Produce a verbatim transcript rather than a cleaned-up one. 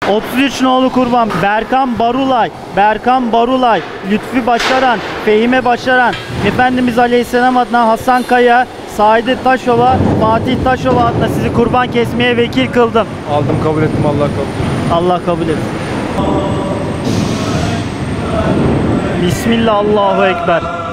otuz üç nolu kurban Berkan Barulay, Berkan Barulay, Lütfi Başaran, Fehime Başaran, Efendimiz Aleyhisselam adına Hasan Kaya, Saide Taşova, Fatih Taşova adına sizi kurban kesmeye vekil kıldım. Aldım, kabul ettim, Allah kabul etsin. Allah kabul etsin. Bismillah, Allahu Ekber.